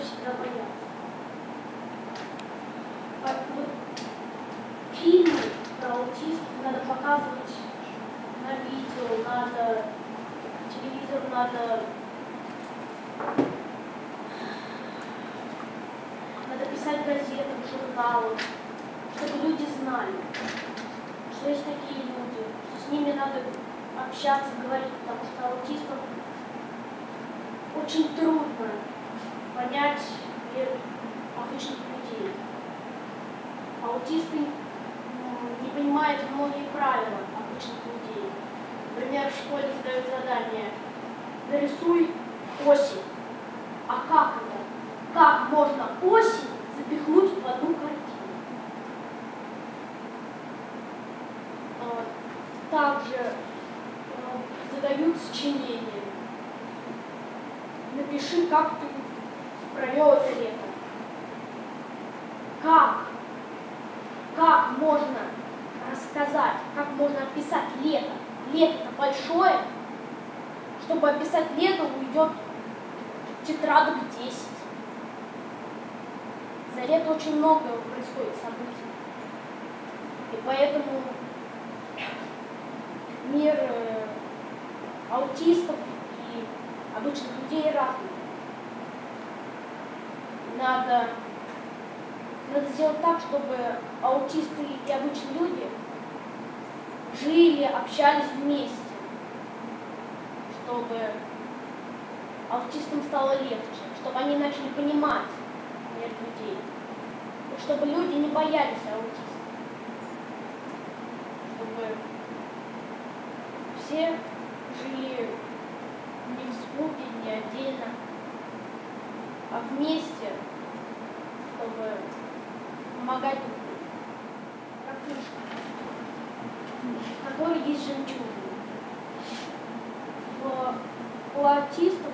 всегда боятся. Вот фильмы про аутистов надо показывать на видео, надо телевизор, надо писать в газетах, журналах, чтобы люди знали, что есть такие люди, что с ними надо общаться, говорить, потому что аутистам очень трудно понять мир обычных людей. Аутисты не понимают многие правила обычных людей. Например, в школе задают задание: нарисуй осень. А как это? Как можно осень запихнуть в одну картину? Также задают сочинение. Напиши, как ты провел это лето. Как можно рассказать, как можно описать лето? Лето-то большое. Чтобы описать лето, уйдет тетрадок 10. За лето очень много происходит событий. И поэтому мир аутистов и обычных людей разный. Надо сделать так, чтобы аутисты и обычные люди жили, общались вместе, чтобы аутистам стало легче, чтобы они начали понимать мир людей, и чтобы люди не боялись аутистов, чтобы все жили не в звуке, не отдельно, а вместе, чтобы помогать друг другу. Как книжка, в которой есть жемчужина. У аутистов